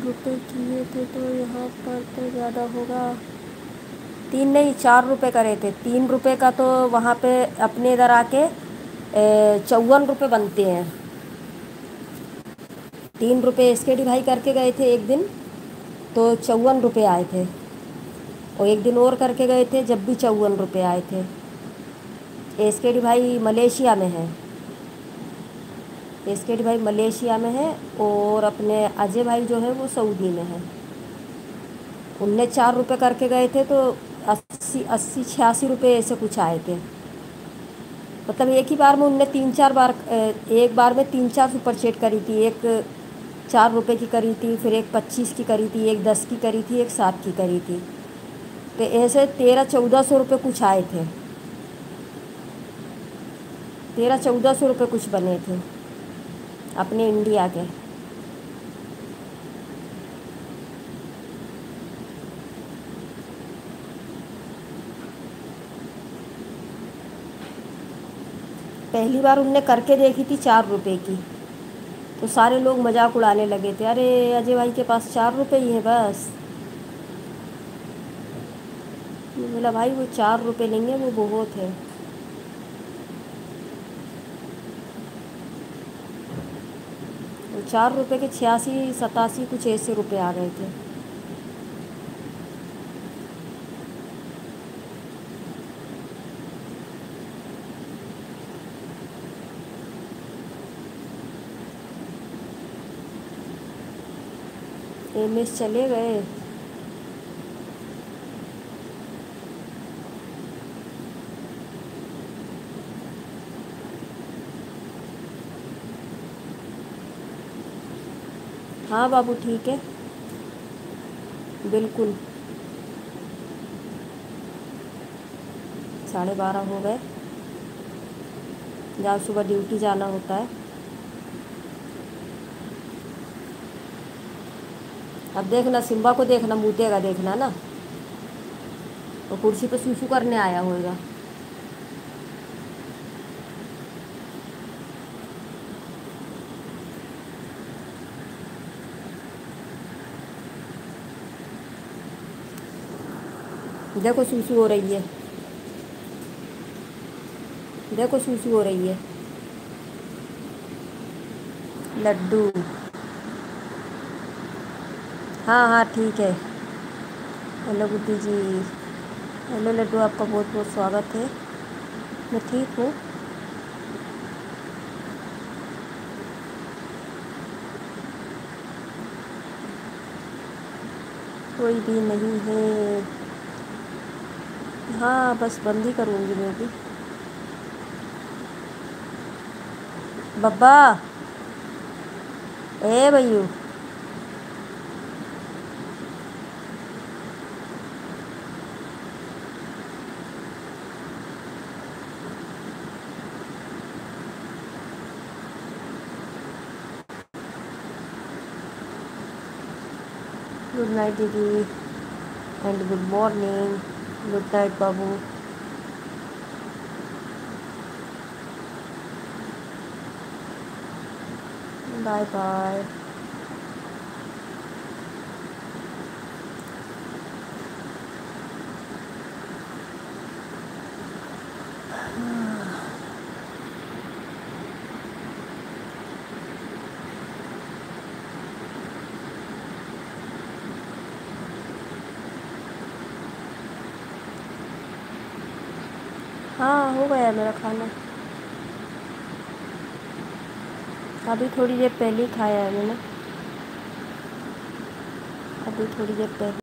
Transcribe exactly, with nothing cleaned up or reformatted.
रुपए किए थे तो यहाँ पर तो ज़्यादा होगा। तीन नहीं, चार रुपए करे थे। तीन रुपए का तो वहाँ पे अपने इधर आके चौवन रुपये बनते हैं। तीन रुपये एस के डी भाई करके गए थे एक दिन, तो चौवन रुपये आए थे। और एक दिन और करके गए थे, जब भी चौवन रुपये आए थे। एस के डी भाई मलेशिया में है। एस के डी भाई मलेशिया में है और अपने अजय भाई जो है वो सऊदी में है। उनने चार रुपये करके गए थे तो अस्सी अस्सी छियासी रुपये ऐसे कुछ आए थे। मतलब एक ही बार में उनने तीन चार बार, एक बार में तीन चार सुपर चेट करी थी। एक चार रुपये की करी थी, फिर एक पच्चीस की करी थी, एक दस की करी थी, एक सात की करी थी। तो ऐसे तेरह चौदह सौ रुपये कुछ आए थे। तेरह चौदह सौ रुपये कुछ बने थे अपने इंडिया के। पहली बार उनने करके देखी थी चार रुपये की, तो सारे लोग मजाक उड़ाने लगे थे, अरे अजय भाई के पास चार रुपये ही है बस। बोला भाई वो चार रुपये नहीं है, वो बहुत है। वो चार रुपये के छियासी सतासी कुछ ऐसे रुपये आ गए थे। एम एस चले गए। हाँ बाबू ठीक है, बिल्कुल। साढ़े बारह हो गए, जहाँ सुबह ड्यूटी जाना होता है। अब देखना सिम्बा को, देखना मूतेगा, देखना ना वो तो कुर्सी पे सूसू करने आया होगा। देखो सूसू हो रही है, देखो सूसू हो रही है। लड्डू, हाँ हाँ ठीक है। हेलो गुड्डी जी, हेलो लड्डू, आपका बहुत बहुत स्वागत है। मैं ठीक हूँ। कोई भी नहीं है। हाँ बस बंद ही करूँगी मैं भी। बब्बा, ए भैयू, गुड नाइट दीदी and good morning. Good night बाबू। Bye bye. हाँ हो गया मेरा खाना, अभी थोड़ी देर पहले ही खाया है मैंने, अभी थोड़ी देर पहले।